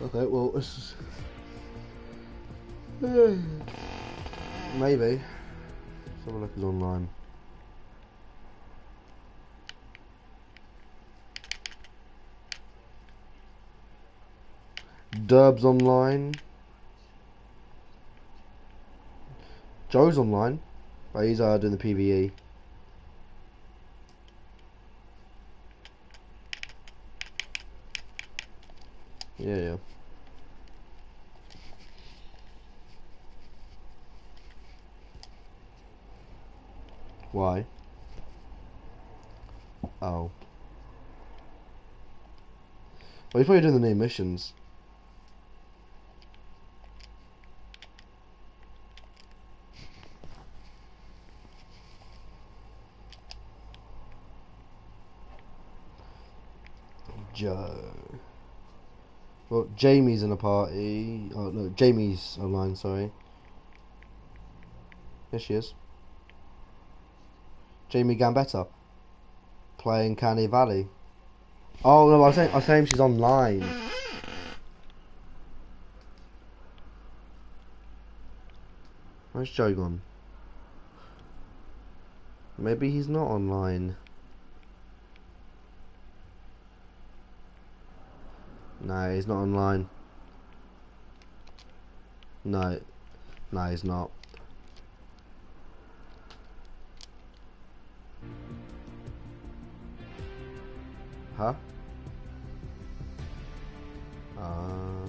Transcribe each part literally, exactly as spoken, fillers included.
Okay, well, this is... Maybe. Let's have a look at online. Derb's online. Joe's online. But he's uh, doing the PvE. Yeah, yeah. Why? Oh. Well, he's probably doing the new missions. Joe. Well, Jamie's in a party. Oh, no, Jamie's online, sorry. Yes, she is. Jamie Gambetta. Playing Canny Valley. Oh, no, I was saying, I was saying she's online. Where's Joe gone? Maybe he's not online. No, he's not online. No. No, he's not. Huh? Uh...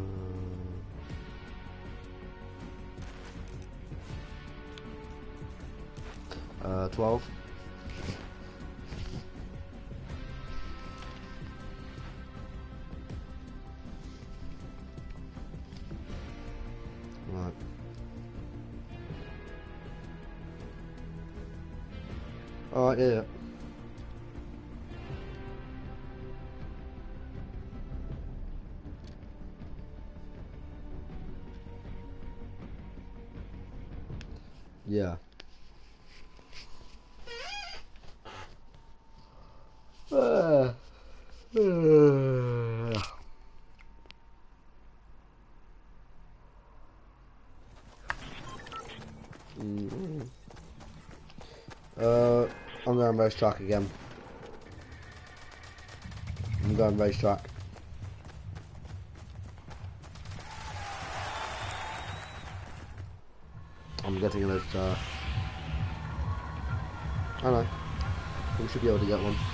Uh, twelve. Right. Alright, yeah. Yeah. Uh, uh, mm, uh, I'm going racetrack again. I'm going racetrack. I'm getting those. Uh, I know. We should be able to get one.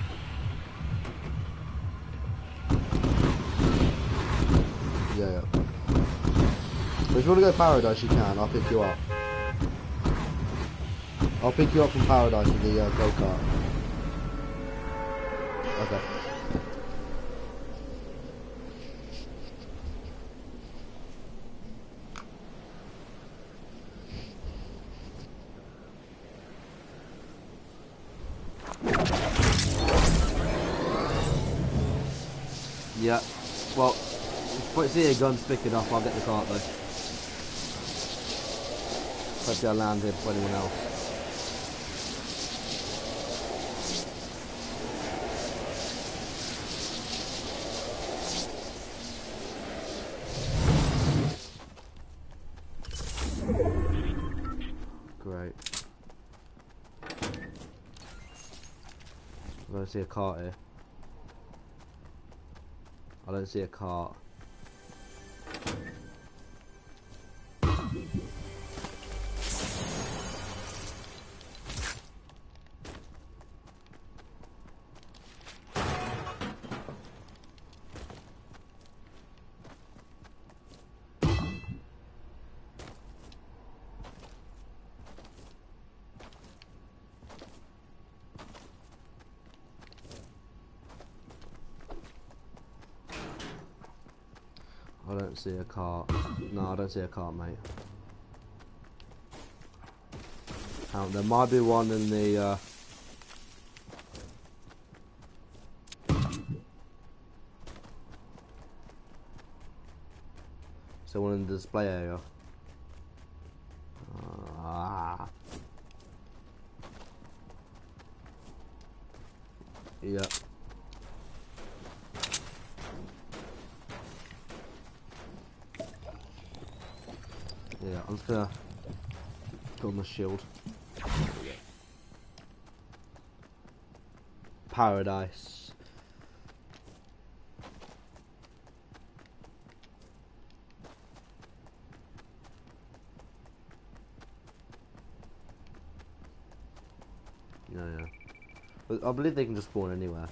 Yeah, yeah. But if you want to go Paradise, you can. I'll pick you up. I'll pick you up from Paradise with the uh, go-kart. Okay. Yeah. Well, if I see a gun picking up, I'll get the cart though. Hopefully I'll land here before anyone else. Great. I don't see a cart here. I don't see a cart. I don't see a cart. No, I don't see a cart, mate. Um, there might be one in the... Uh... So one in the display area. Ah. Yep. Yeah, I'm just gonna put on the shield. Paradise. Yeah, yeah. But I believe they can just spawn anywhere.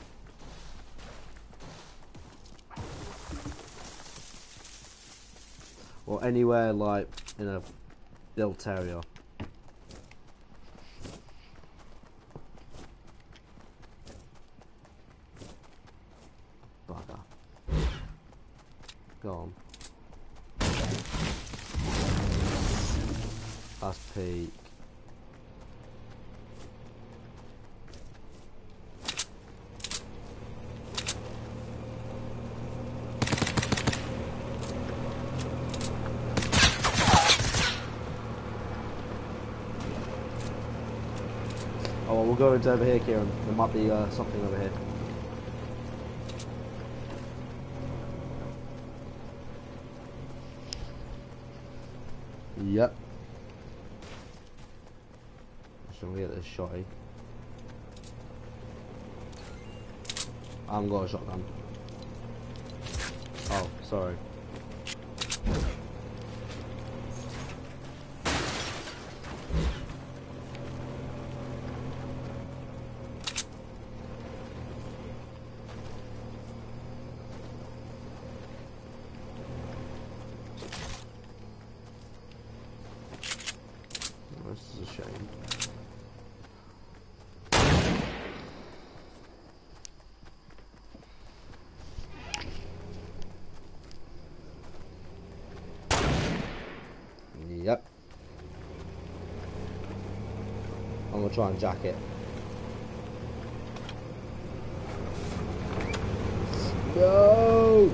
Or anywhere, like, in a built area. Bugger. Go on. That's peak. Oh, well, we'll go into over here, Kieran. There might be uh, something over here. Yep. Just gonna get this shotty. I haven't got a shotgun. Oh, sorry. This is a shame. Yep. I'm gonna try and jack it. No!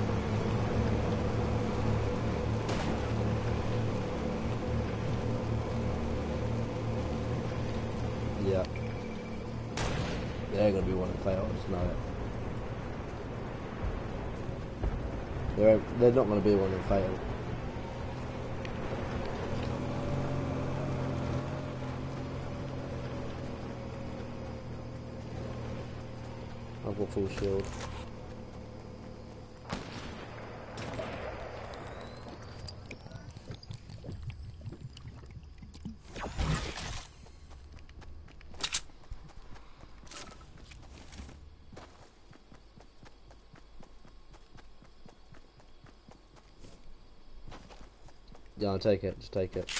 Yeah. They're gonna be one that fail, I just know it. They're, they're not gonna be one that fail. I've got full shield. Yeah, I'll take it, just take it.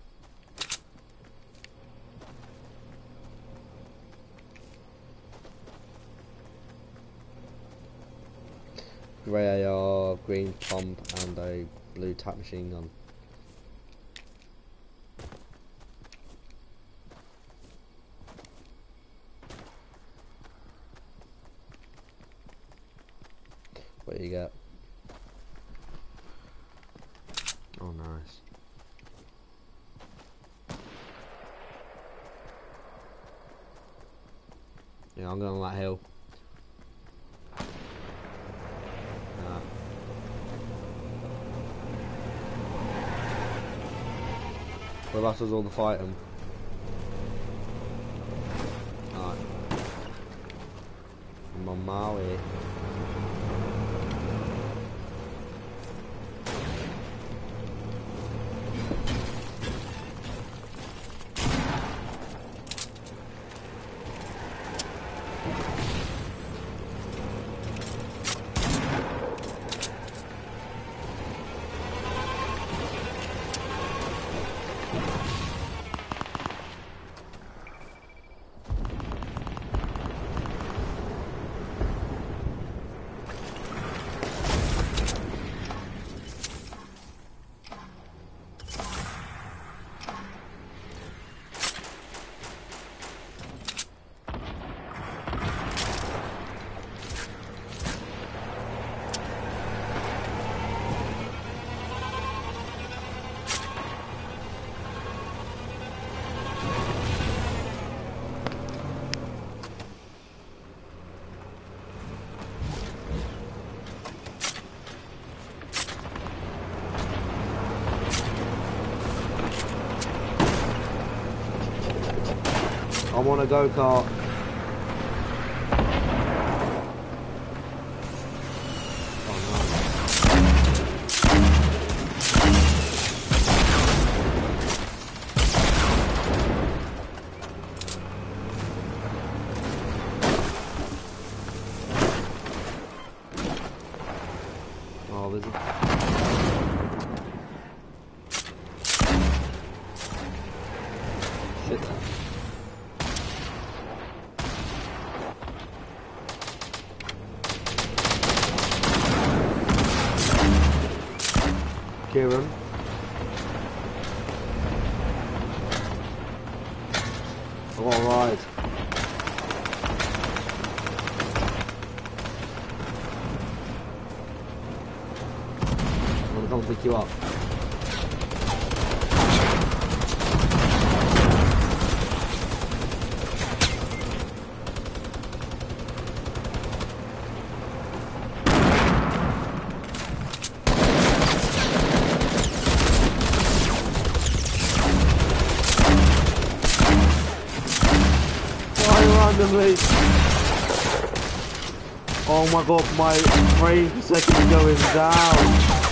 Grey A R, green pump, and a blue tap machine gun. What do you get? Oh, nice. Yeah, I'm going on that hill. Nah. Whereabouts does all the fighting? Alright. I'm on my way. I'm on a go-kart. Oh, there's a... Shit. Kieran. I want to ride. I'm gonna come and pick you up. Randomly. Oh my god, my frame per second is going down.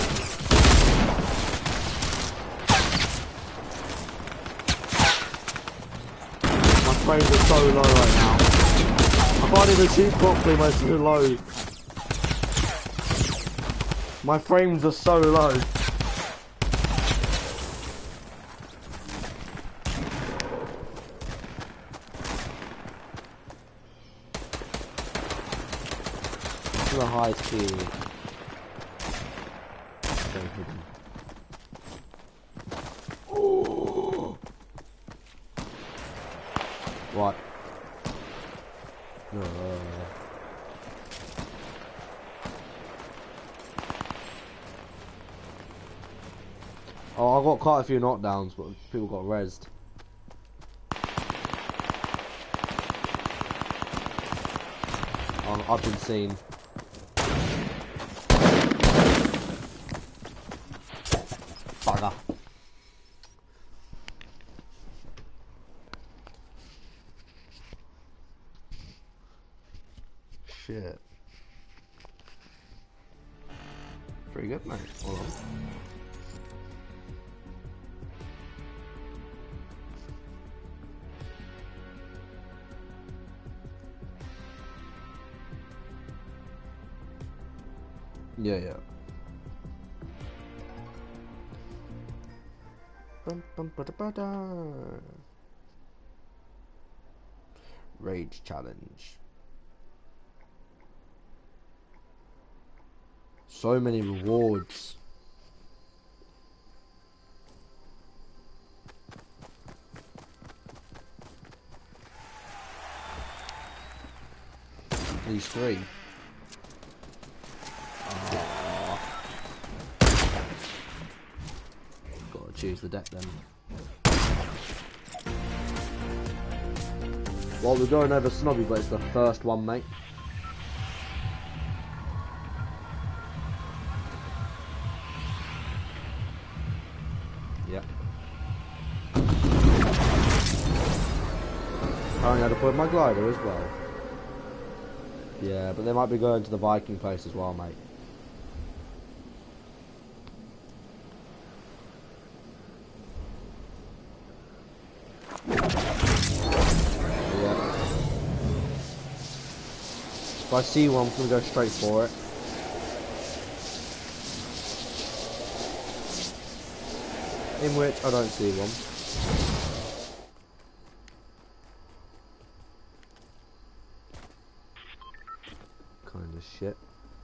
My frames are so low right now. I can't even shoot properly, my too low. My frames are so low. The high speed. Oh. What? No. Oh, I got quite a few knockdowns, but people got rezzed. I've been seen. Bugger. Shit. Pretty good, mate. Hold on. Yeah, yeah. Bum, bum, ba, da, ba, da. Rage challenge. So many rewards. These three. Oh. Gotta choose the deck then. Well, we're going over Snobby, but it's the first one, mate. Yep. I only had to put my glider as well. Yeah, but they might be going to the Viking place as well, mate. Yeah. If I see one, I'm gonna go straight for it. In which I don't see one. Kind of shit.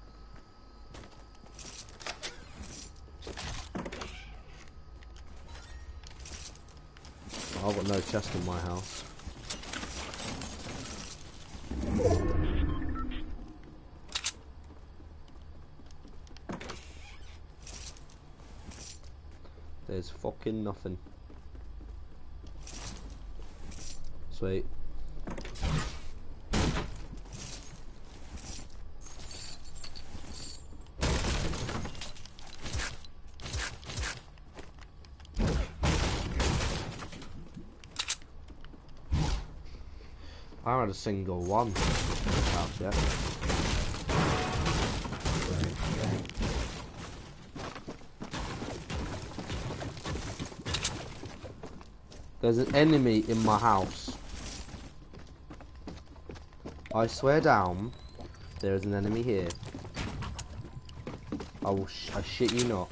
I've got no chest in my house. There's fucking nothing. Sweet. I haven't had a single one in this house yet. There's an enemy in my house. I swear down, there is an enemy here. I will sh I shit you not.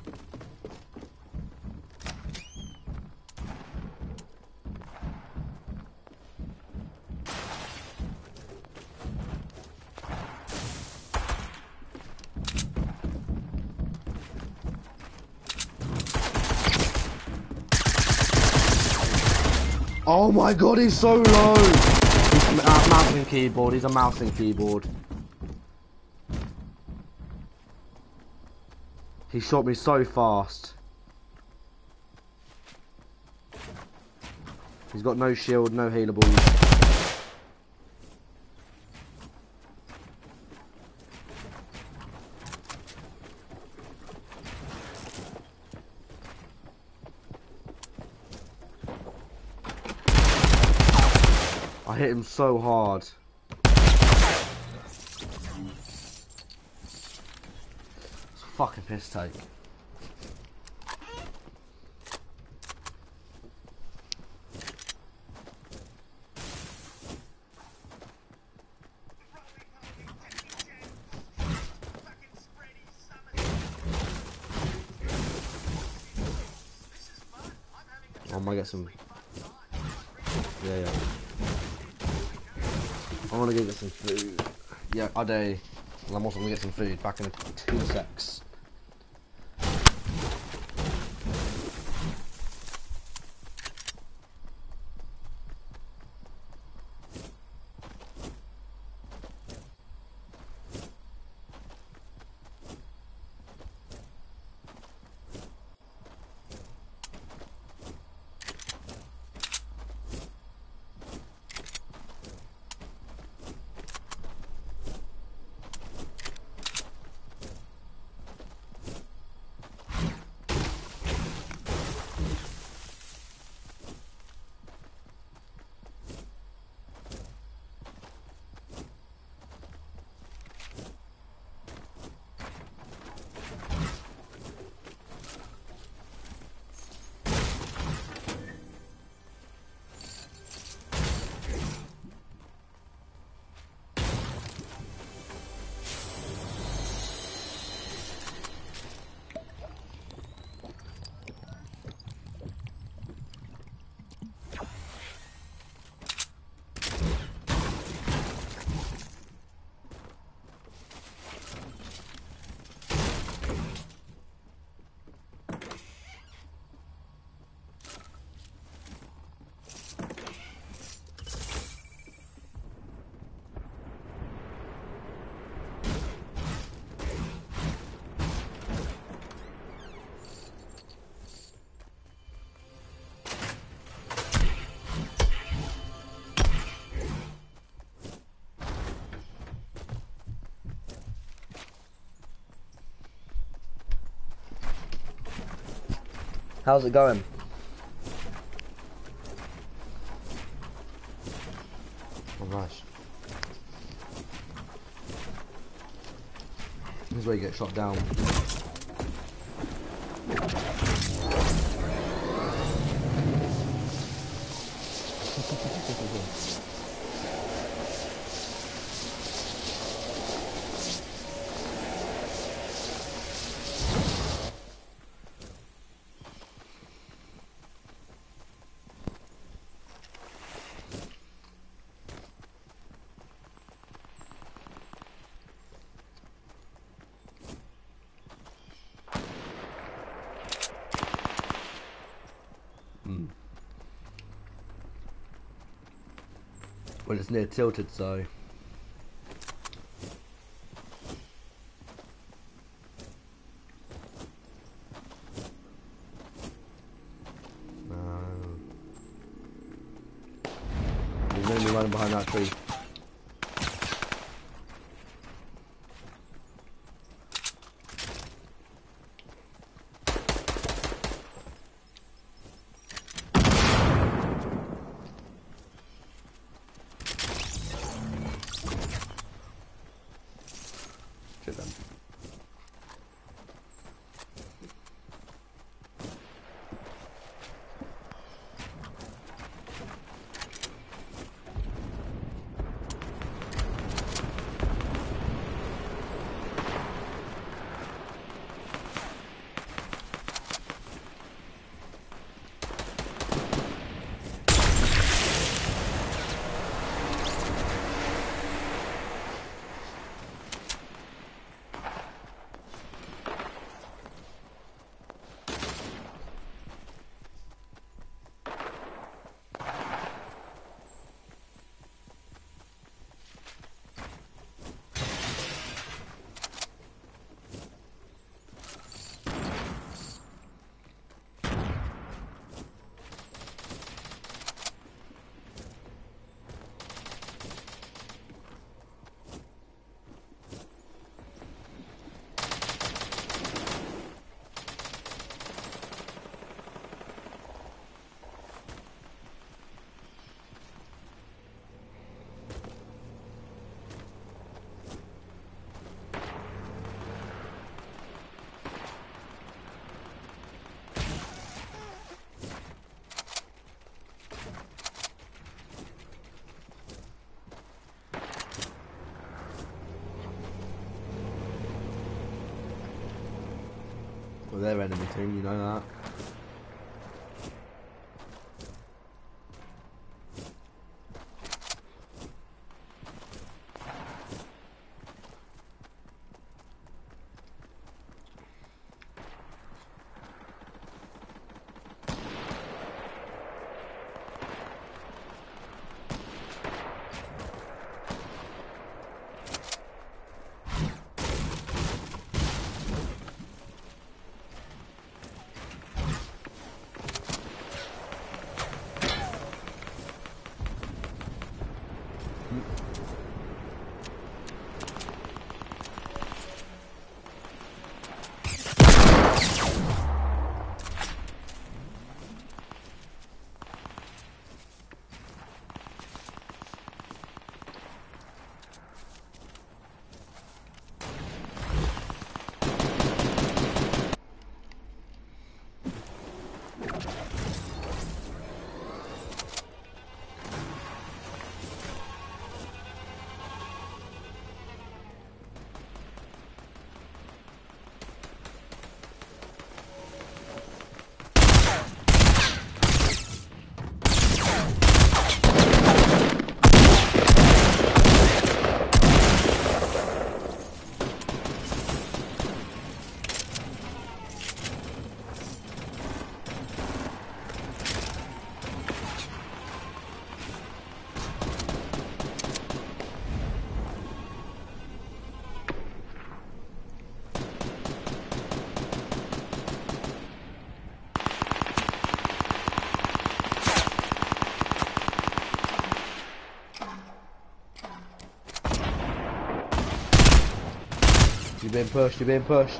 Oh my god, he's so low! He's uh, mouse and keyboard, he's a mouse and keyboard. He shot me so fast. He's got no shield, no healables. I hit him so hard. It's a fucking piss take. I might get some. Yeah, yeah. I want to go get some food. Yeah, I do. Well, I'm also going to get some food back in two secs. How's it going? Oh nice. This is where you get shot down. Well, it's near tilted, so. No. There's an enemy running behind that tree. it then. Well, they're enemy team, you know that. You're being pushed, you're being pushed.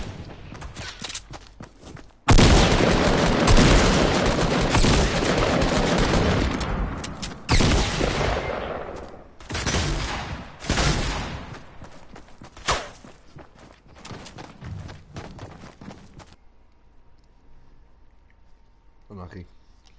Unlucky.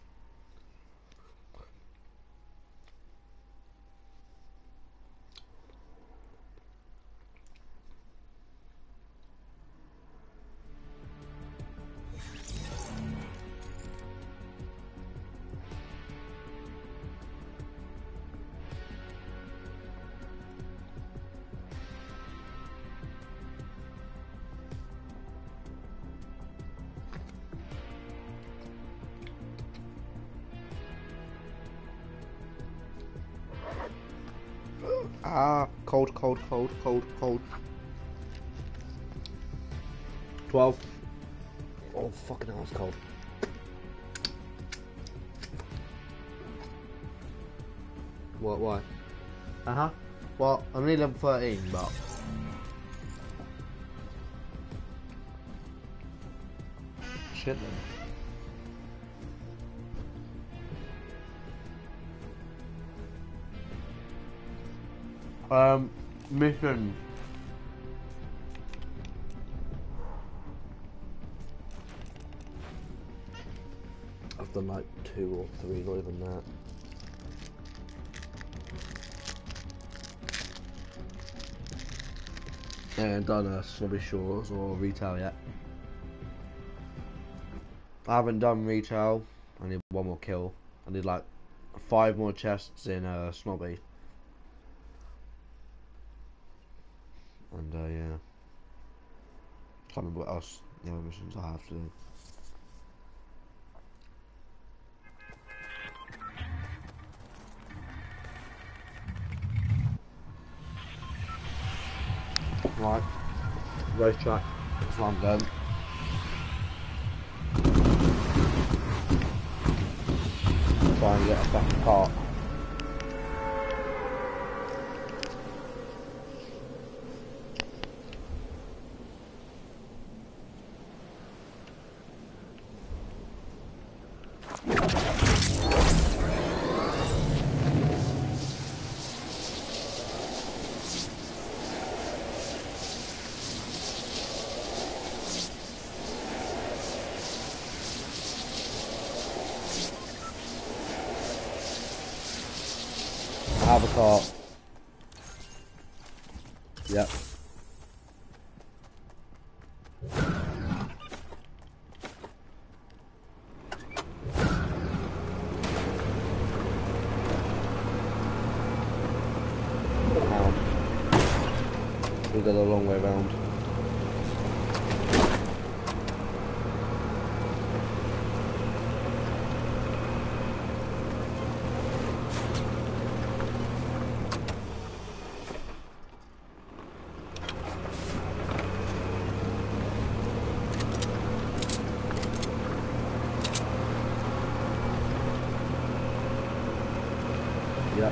Ah, cold, cold, cold, cold, cold. twelve. Oh, fucking hell, it's cold. What, why? Uh huh. Well, I'm only level thirteen, but. Shit then. Um, mission. done like two or three, not even that. And done a Snobby Shores or retail yet. I haven't done retail. I need one more kill. I need like five more chests in uh, Snobby. And uh, yeah. Can't remember what else the other missions I have to do. Right, racetrack, that's what I'm going. Try and get a fucking car. I have a car. Yep. Now, we got a long way around. Yep.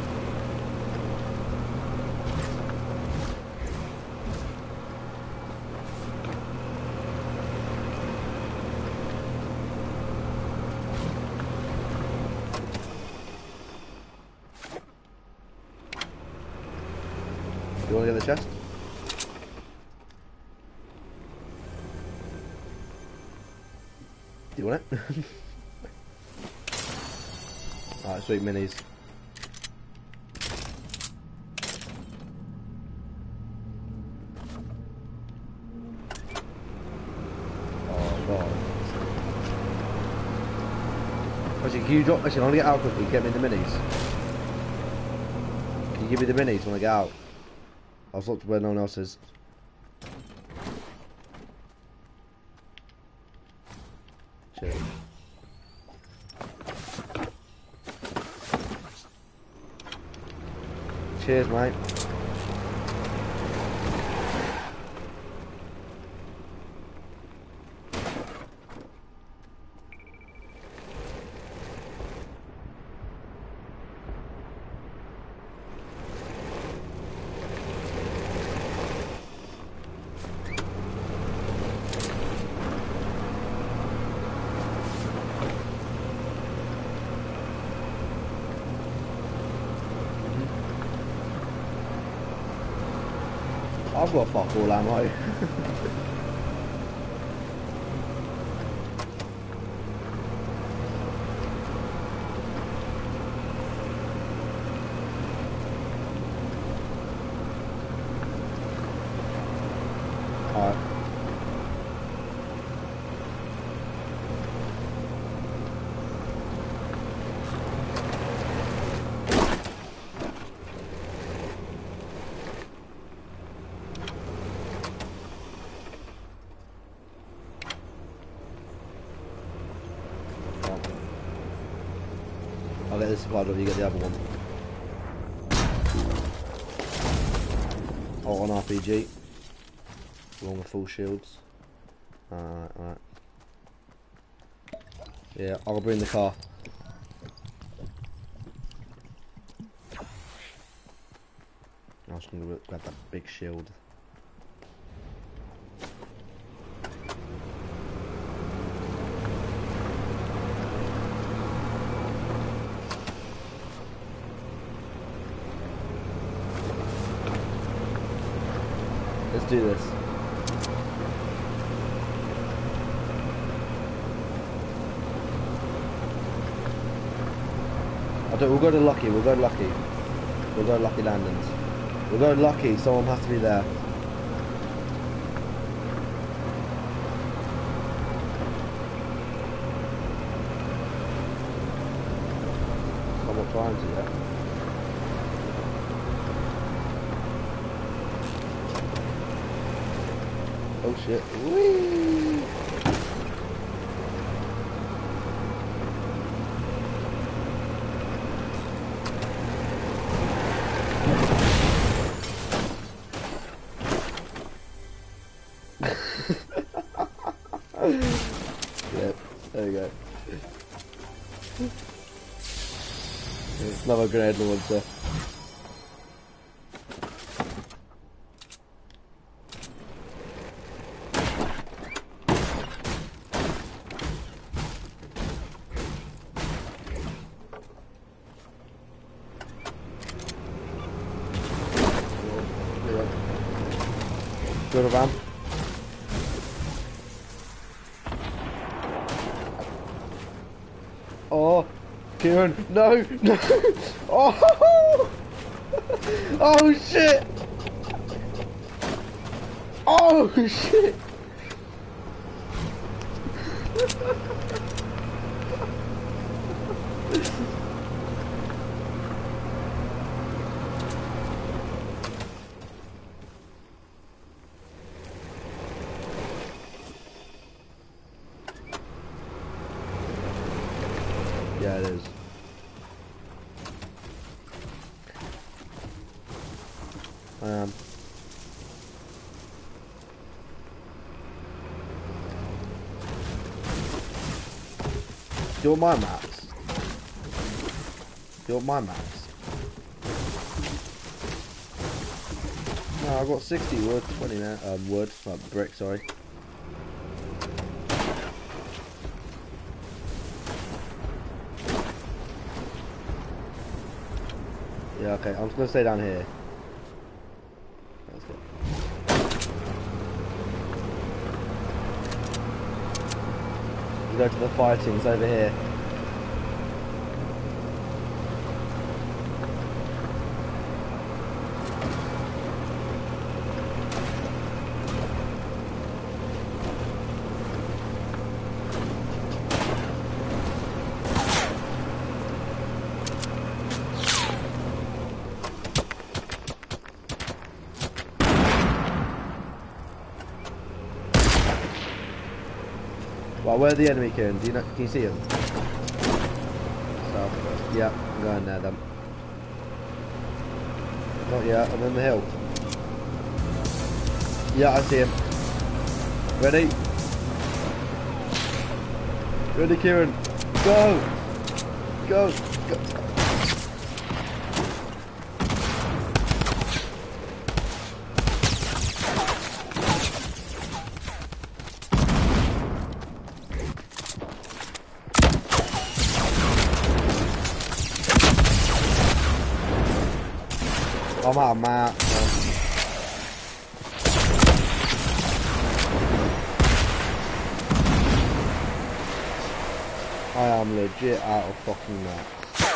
You want to get the chest? Do you want it? Alright, sweet minis. Actually, can you drop? Actually, I want to get out quickly. Get me the minis. Can you give me the minis when I get out? I'll stop to where no one else is. Cheers. Cheers, mate. I've got fuck all ammo. Alright. I'll get this supply drop, you get the other one. Oh, on R P G. Along with full shields. Alright, alright. Yeah, I'll bring the car. I was going to grab that big shield. Let's do this. I don't, we'll go to Lucky, we'll go to Lucky. We'll go to Lucky Landings. We'll go to Lucky, someone has to be there. I'm not trying to yet. Oh shit. Whee! Yep, there you go. Another grenade launcher. Go to van. Oh, Kieran, no, no, oh, oh shit, oh shit. Yeah, it is. I am. Do you want my maps? Do you want my maps? No, I got sixty wood, twenty now. Um, wood, like brick, sorry. Yeah, okay, I'm just gonna stay down here. Let's go. You go to the fighting, it's over here. Well, where's the enemy, Kieran? Do you know? Can you see him? Southwest. Yeah, I'm going there then. Not yet. I'm on the hill. Yeah, I see him. Ready? Ready, Kieran? Go! Go! Go! I'm out of map. I am legit out of fucking map.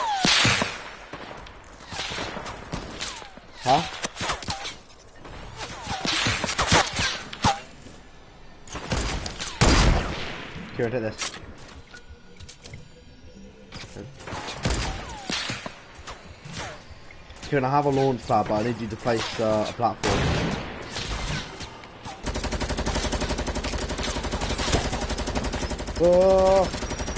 Huh? Kieran, take this. Kieran, I have a launch pad, but I need you to place uh, a platform. Oh.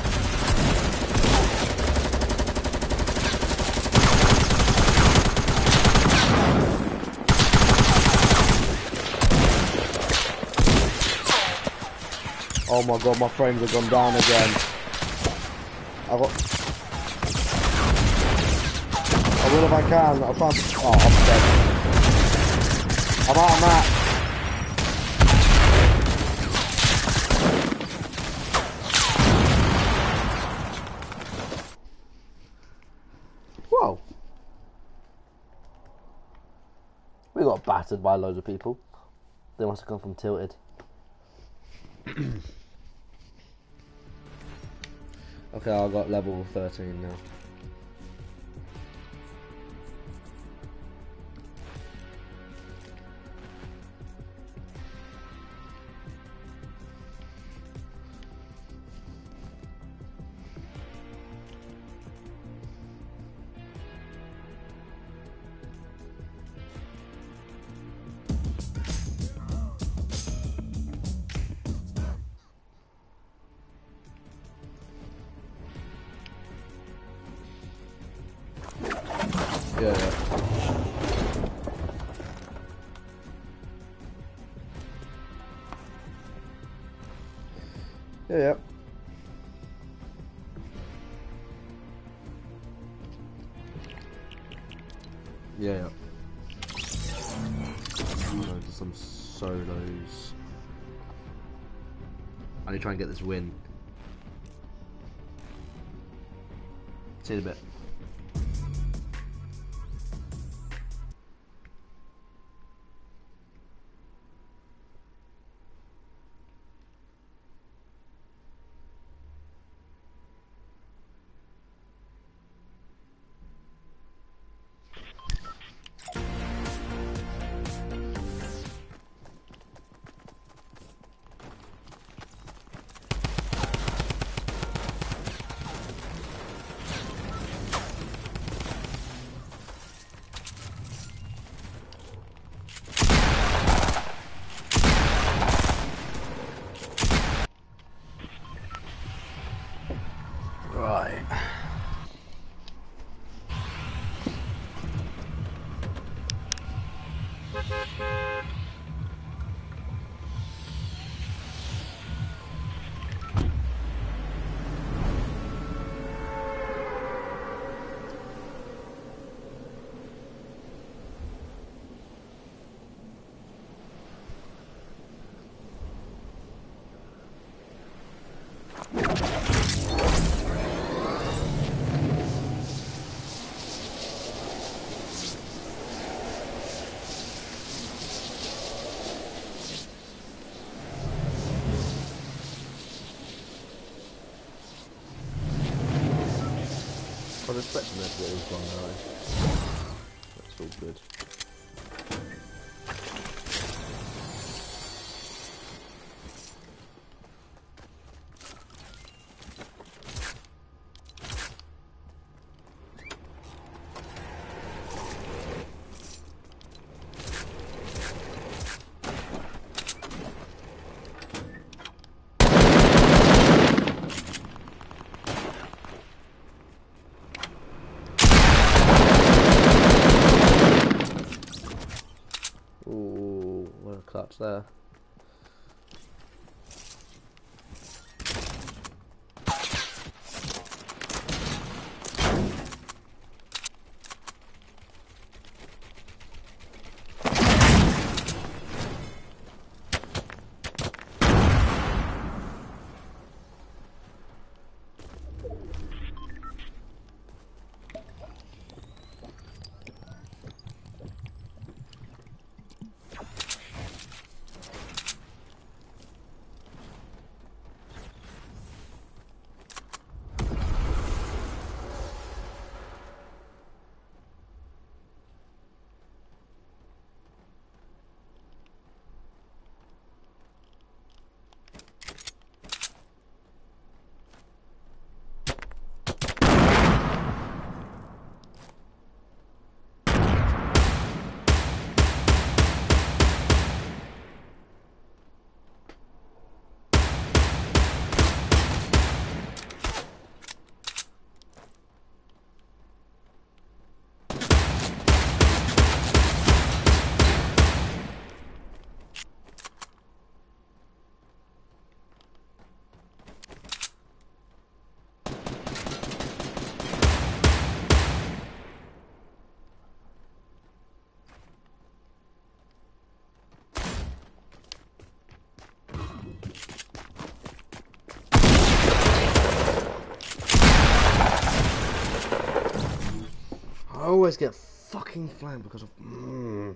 Oh my god, my frames have gone down again. I got. I will if I can. I'll try to. Oh, I'm dead. I'm out of map. Whoa. We got battered by loads of people. They must have come from Tilted. Okay, I got level thirteen now. Yeah. Yeah, yeah. Yeah, yeah. Go to some solos. I need to try and get this win. See you in a bit. Right. I was expecting there to be this one though. That's all good. Ooh, what a clutch there. I always get fucking flamed because of. Mm.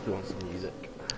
Who wants some music?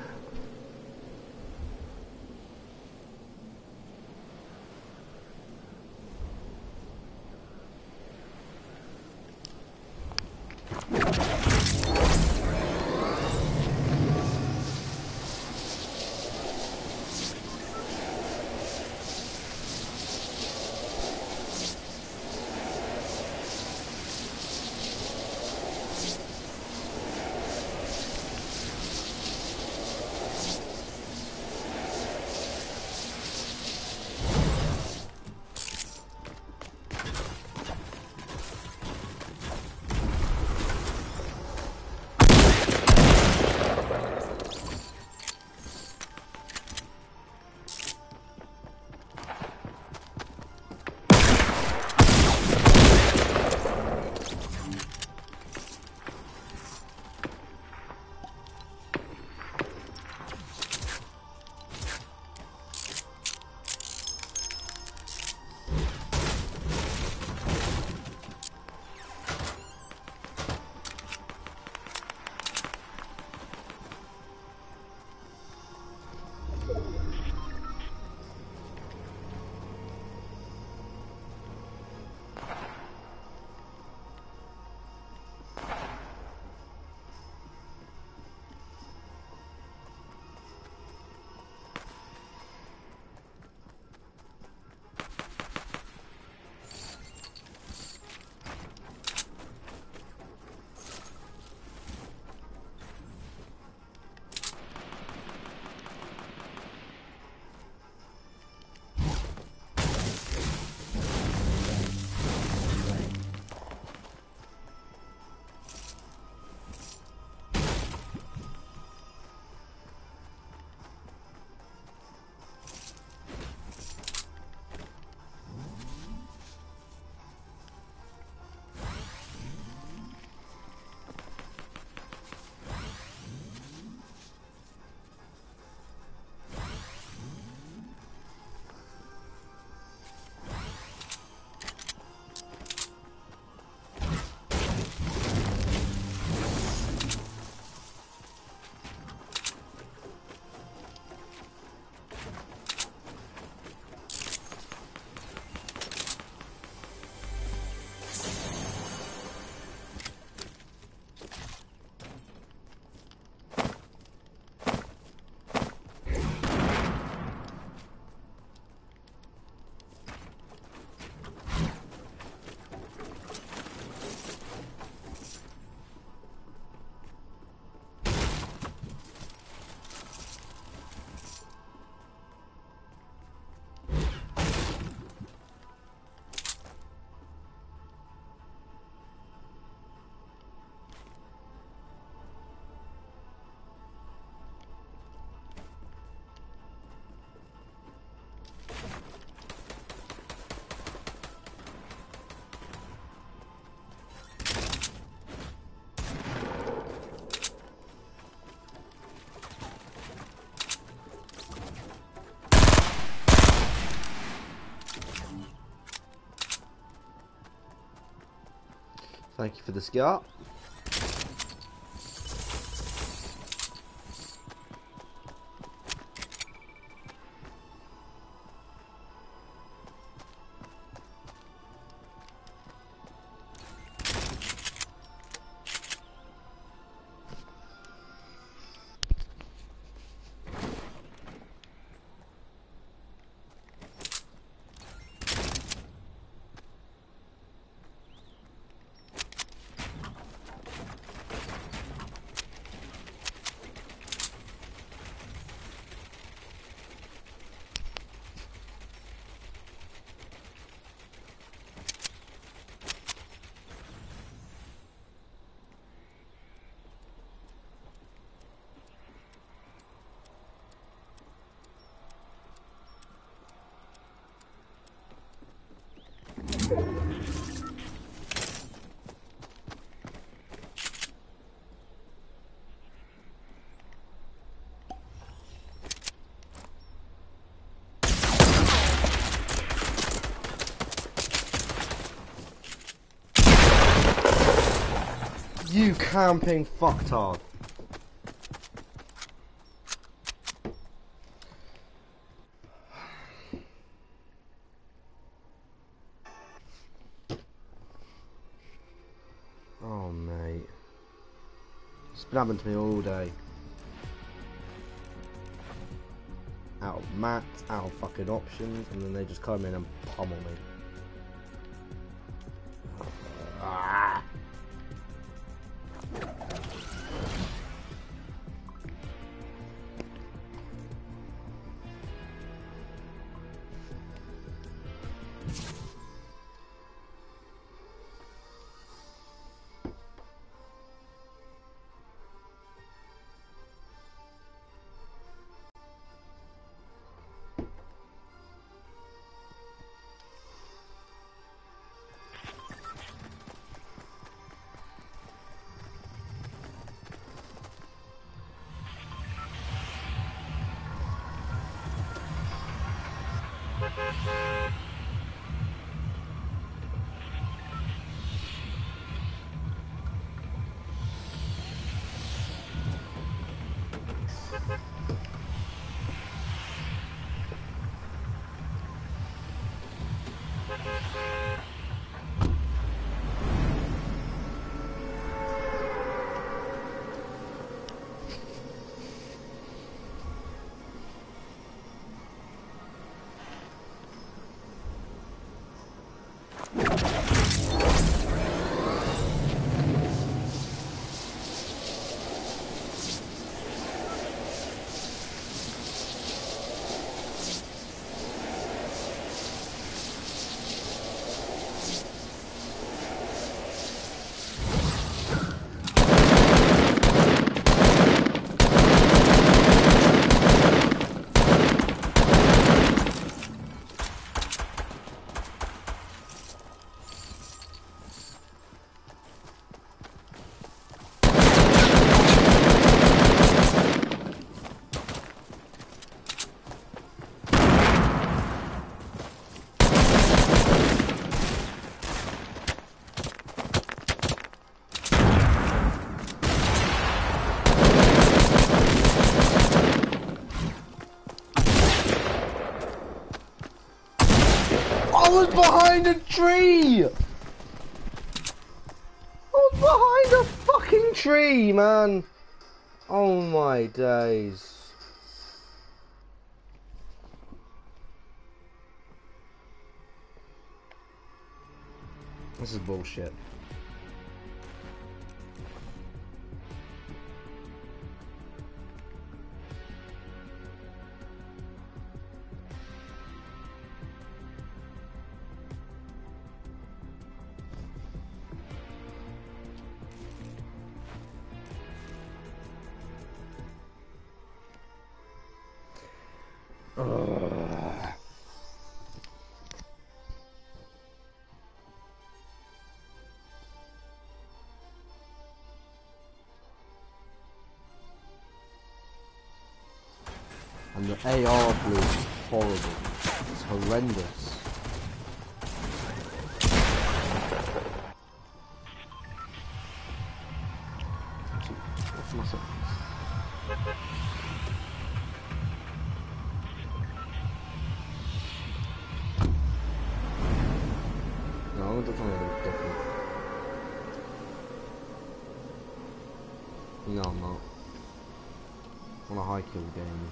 Thank you for the scar. You camping fucktard. It's been happening to me all day. Out of mats, out of fucking options, and then they just come in and pummel me. Ah. I was behind a tree! I was behind a fucking tree, man! Oh my days. This is bullshit. Ugh. And the A R blue is horrible. It's horrendous. What's my settings? No, I'm gonna do something different. No, I'm not. I want a high kill game.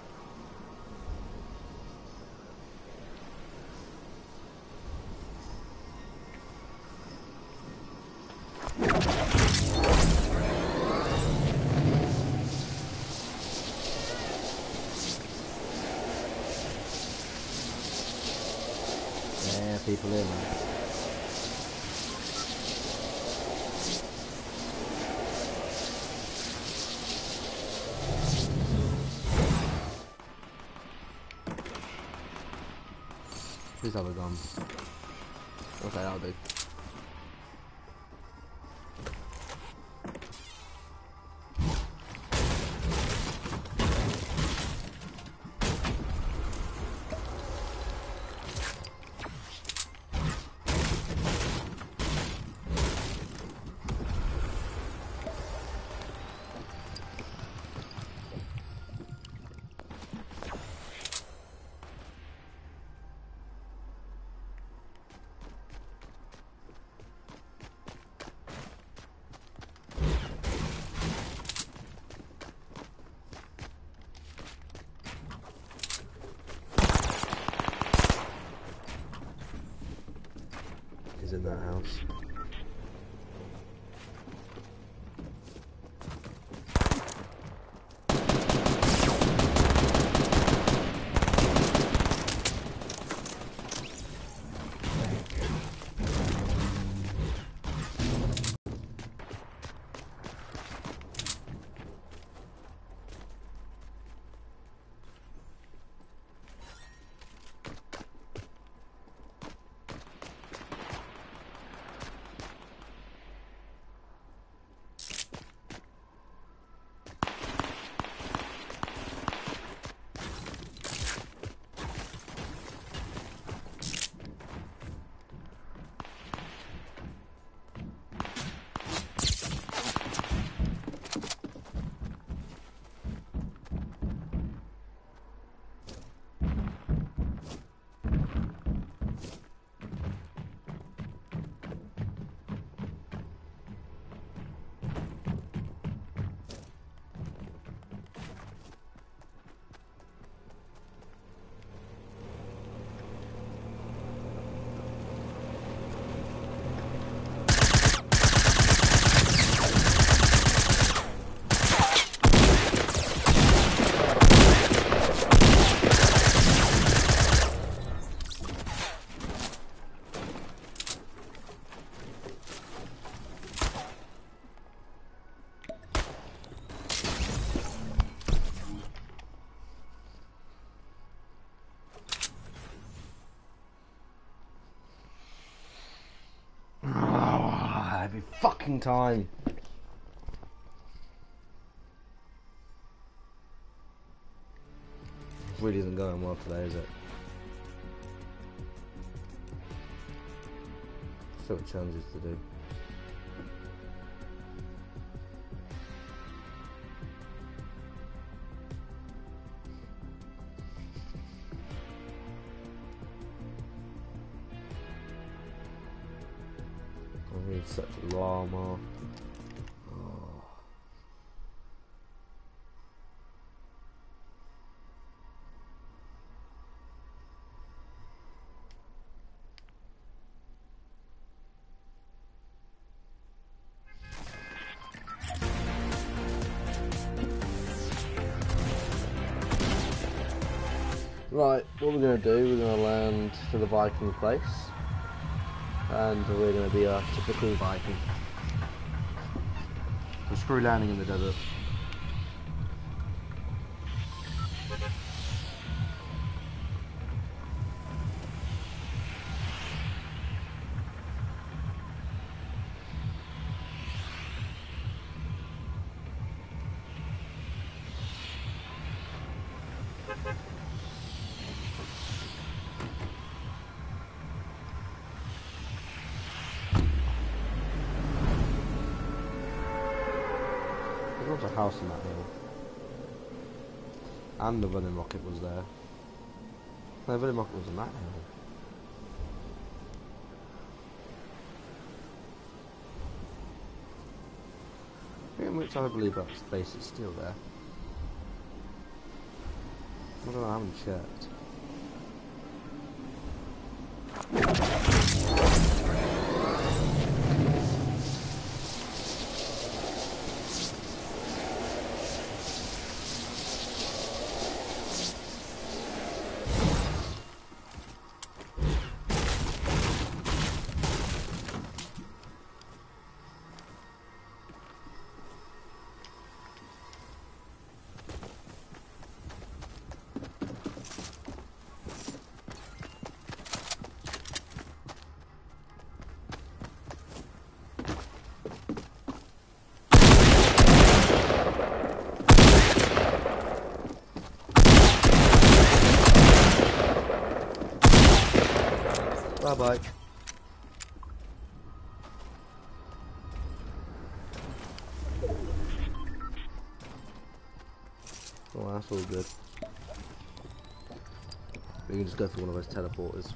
Yeah, people in, man. Please have a gun. Okay, I'll do. fucking time. Really isn't going well today, is it? Still got challenges to do. I need such a llama. Oh. Right, what we're going to do, we're going to land to the Viking place, and we're going to be a typical Viking. So screw landing in the desert. There was a house on that hill. And the running rocket was there. No, the running rocket was on that hill. In which I believe that space is still there. I don't know, I haven't checked. Bye bye. Oh, that's all good. We can just go through one of those teleporters.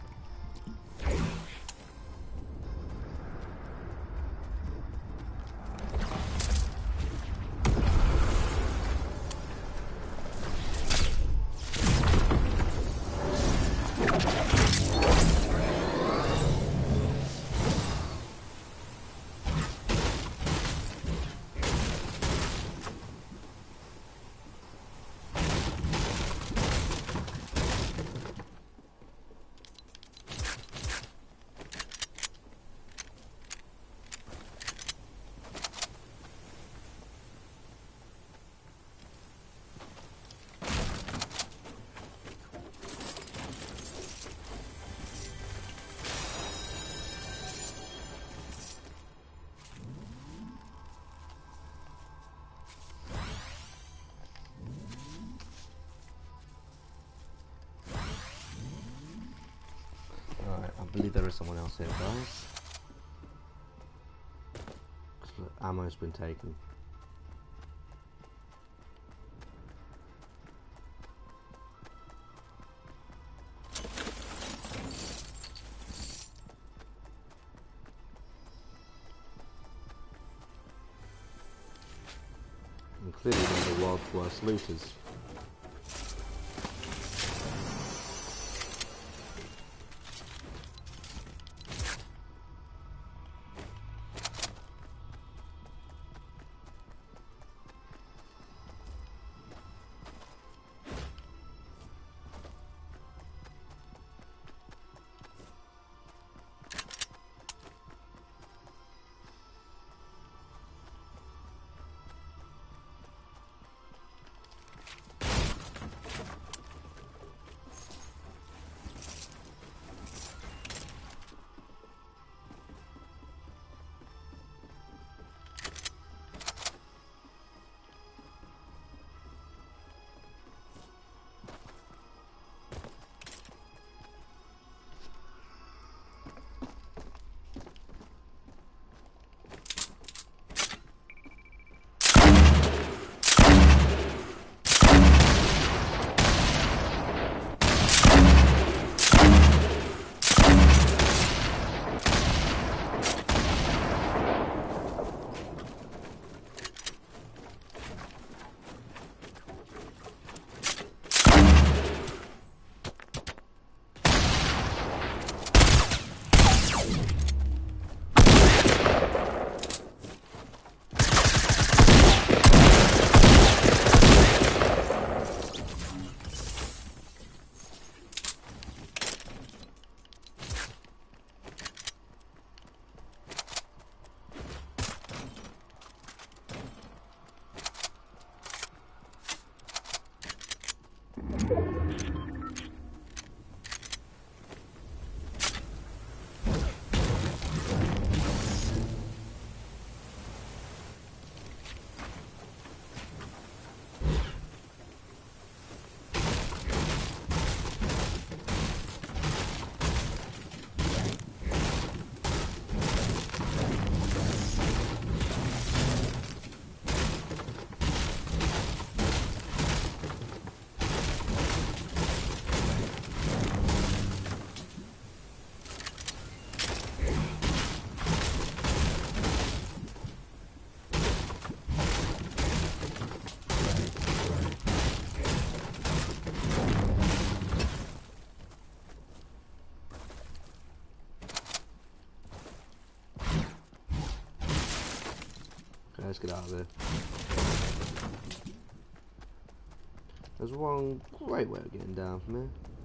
I believe there is someone else here, guys. The ammo's been taken. And clearly one of the world's worst looters. let's get out of there. There's one great way of getting down from here.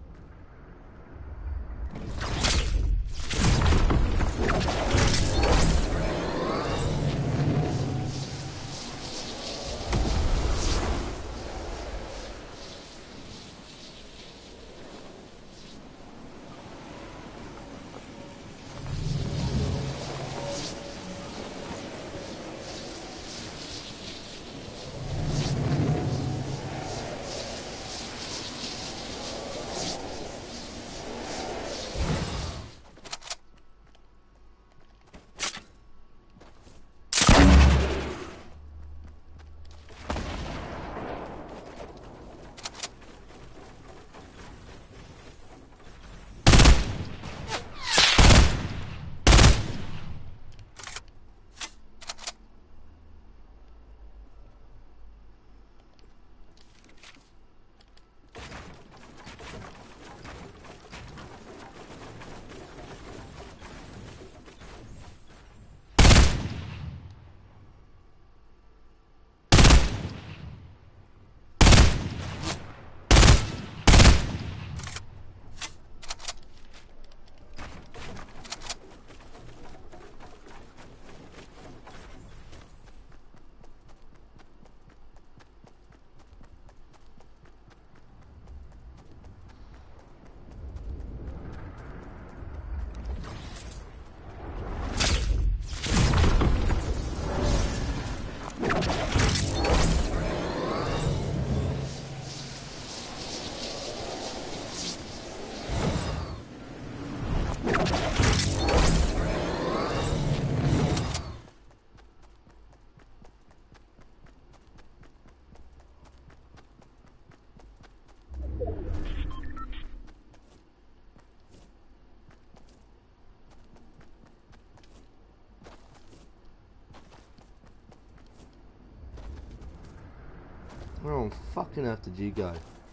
Where on fucking earth did you go?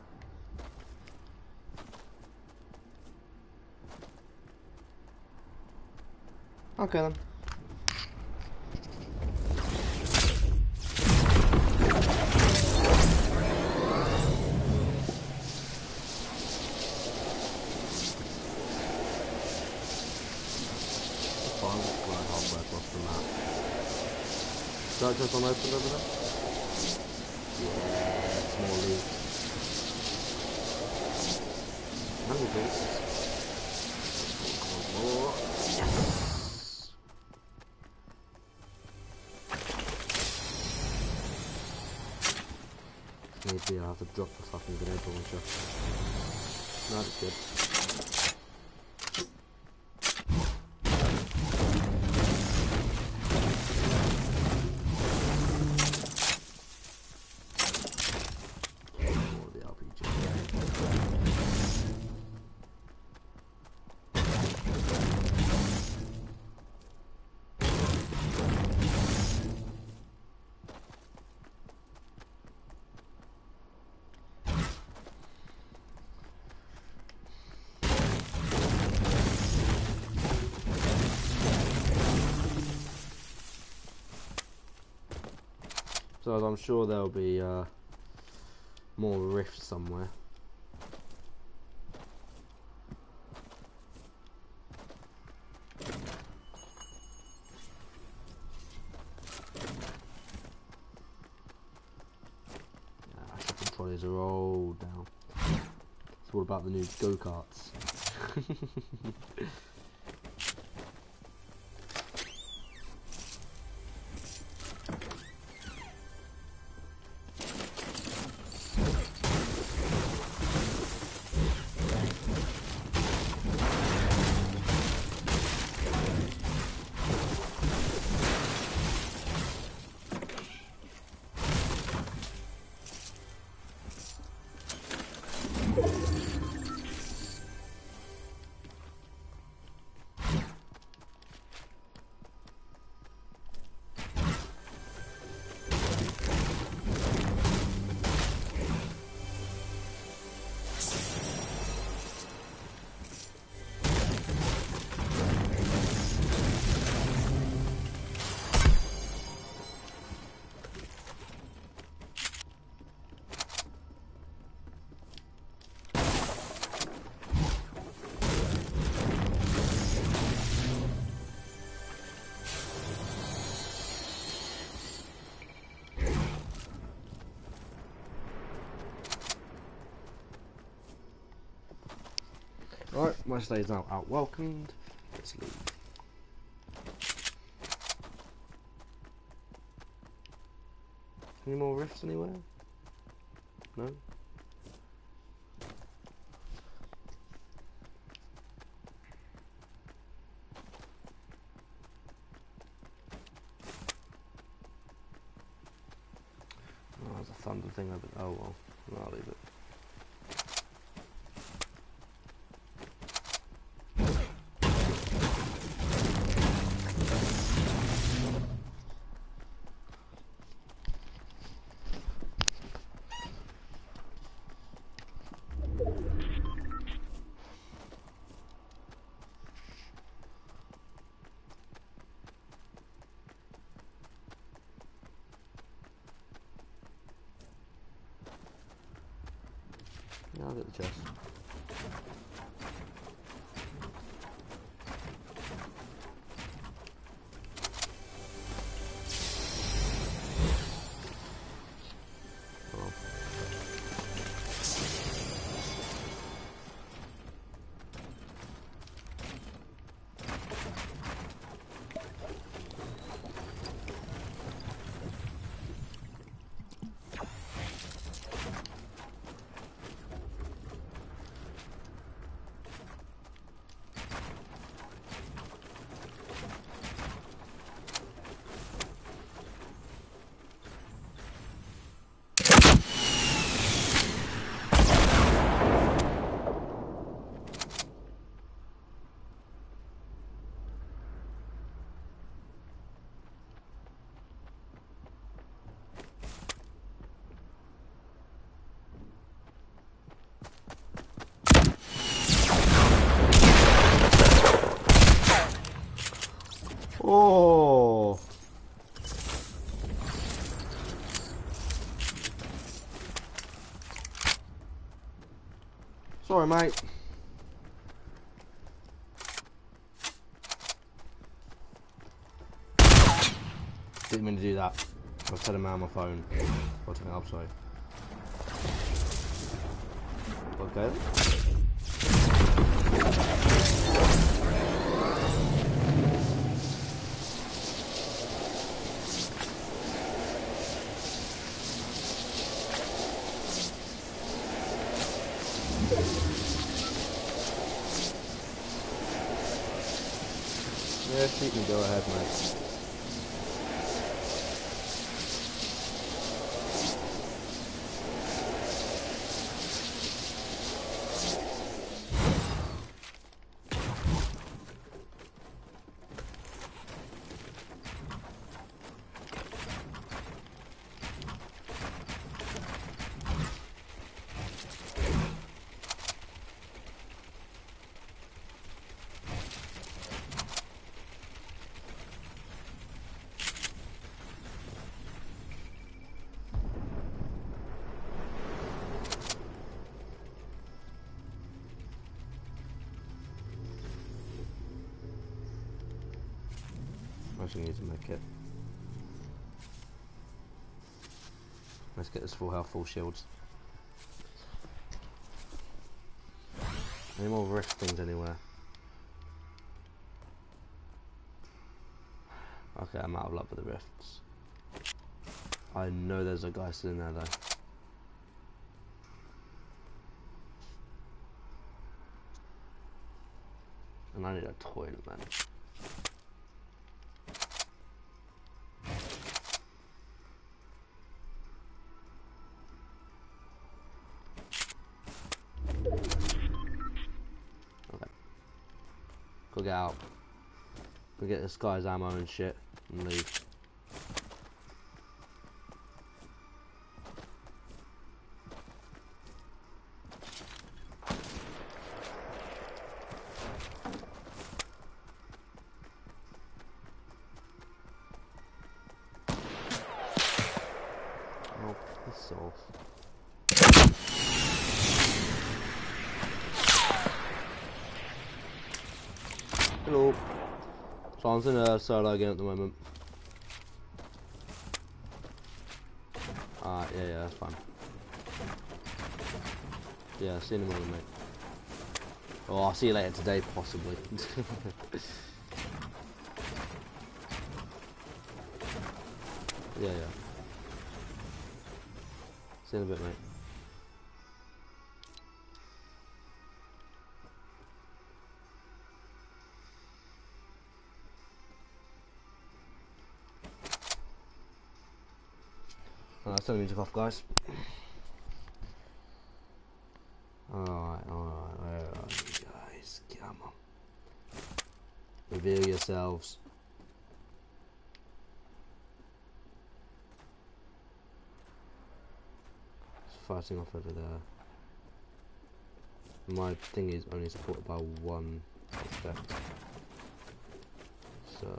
Okay then. Fine, we're going halfway across the map. Don't just unopened over there? Yeah, small loot. Money boots. More. Yes. Maybe I'll have to drop the fucking grenade launcher. No, that's good. So I'm sure there'll be uh, more rifts somewhere. Ah, shipping trolleys are all down. It's all about the new go-karts. Alright, my stay's now out welcomed. Let's leave. Any more rifts anywhere? No? Oh, there's a thunder thing over there. Oh well, I'll leave it. Yeah, I'll get the chest. Oh. Oh. Sorry, mate. Didn't mean to do that. I was telling man on my phone. I'll turn it up, sorry. Okay. Yeah, shoot me, go ahead, mate. Actually need to make it. Let's get this full health, full shields. Any more rift things anywhere? Okay, I'm out of luck with the rifts. I know there's a guy sitting there though. And I need a toilet, man. Go get out. Go get this guy's ammo and shit and leave. Oh, piss off. Hello. So I'm in a solo again at the moment. Ah, yeah, yeah, that's fine. Yeah, see you in the morning, mate. Oh, I'll see you later today, possibly. Yeah, yeah. See you in a bit, mate. Alright, turn the music off, guys. Alright, alright, where are you guys? Come on. Reveal yourselves. It's fighting off over there. My thing is only supported by one suspect. So...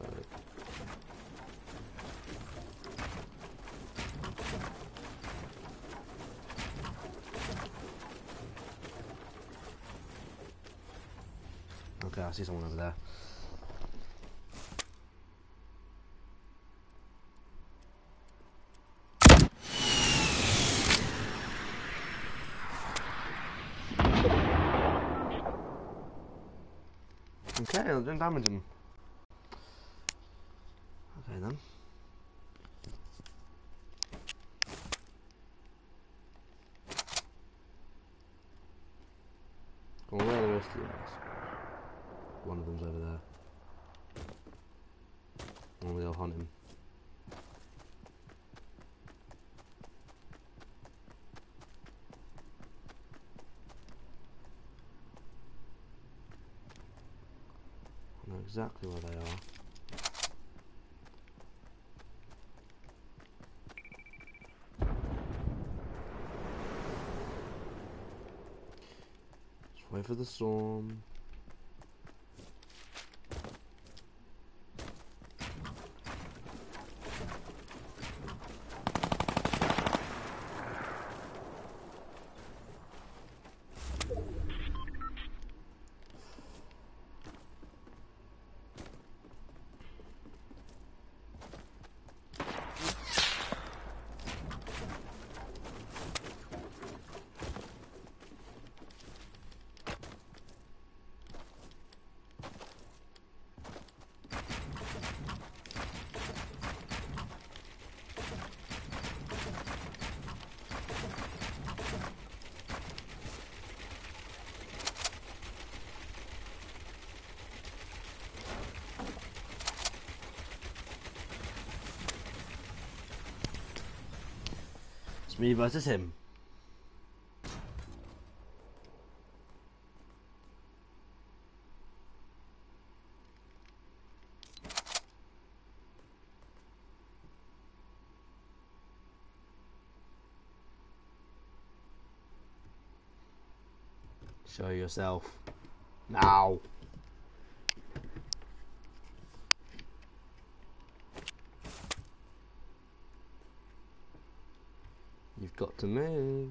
Okay, I see someone over there. Okay, I didn't damage him. Okay then. Come on, where are the rest of you guys? One of them's over there. And we'll hunt him. I know exactly where they are. Just wait for the storm. It's me versus him. Show yourself. Now. You've got to move.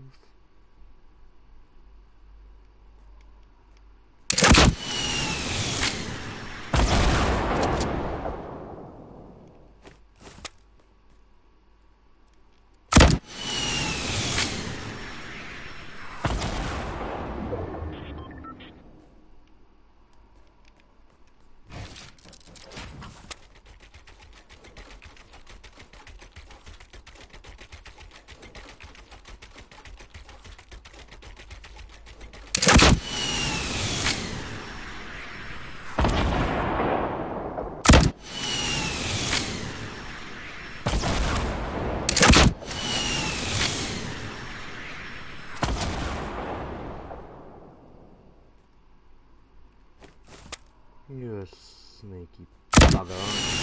You're a sneaky bugger,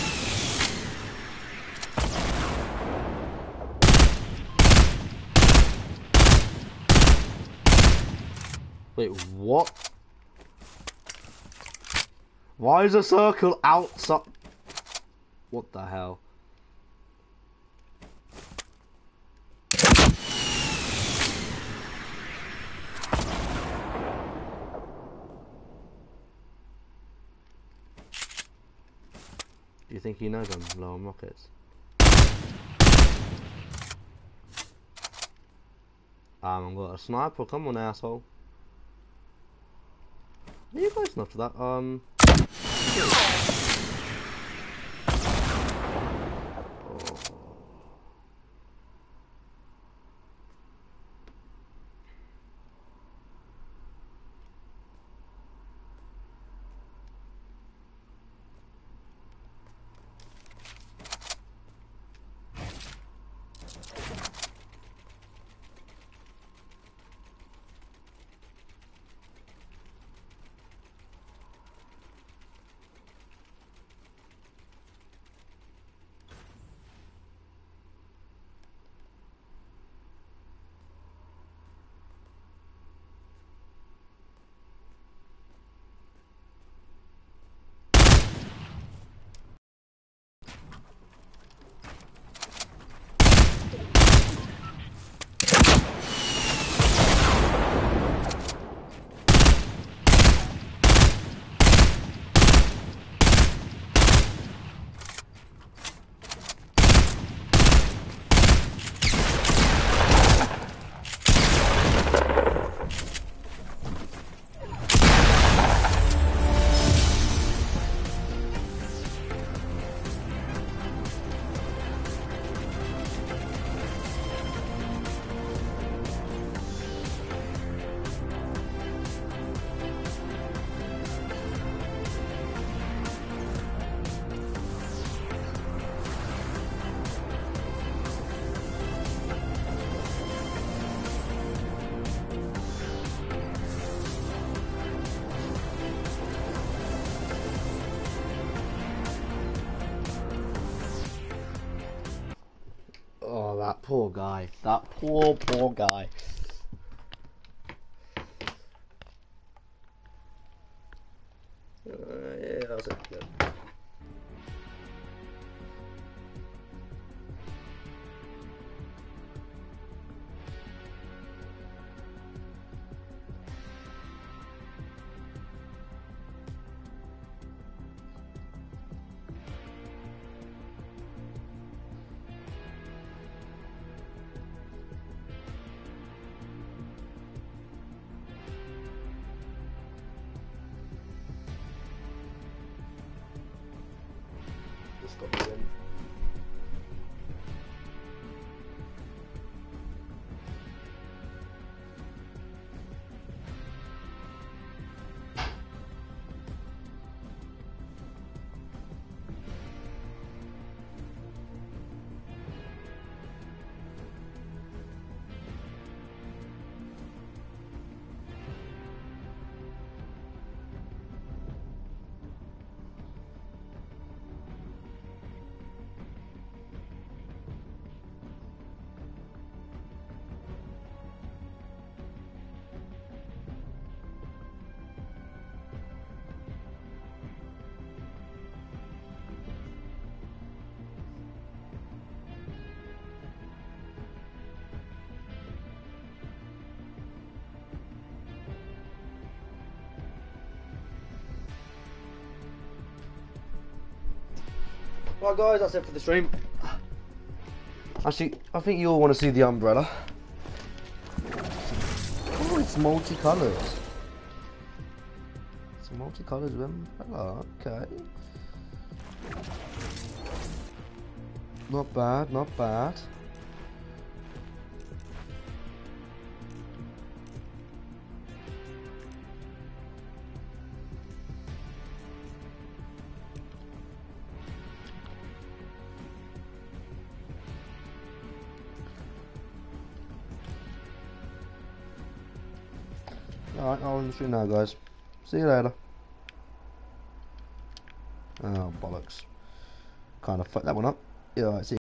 aren't you? Wait, what? Why is a circle outside? What the hell? Do you think he knows I'm low on rockets? Um, I've got a sniper, come on asshole. Are you close enough to that? Um. Oh, that poor guy. That poor, poor guy. Uh, yeah, that was it. Good. Stop again. Right guys, that's it for the stream. Actually, I think you all want to see the umbrella. Oh, it's multicolored. It's a multicolored umbrella, okay. Not bad, not bad. Alright, I'll end the stream now guys. See you later. Oh, bollocks. Kind of fucked that one up. Yeah, alright, see you.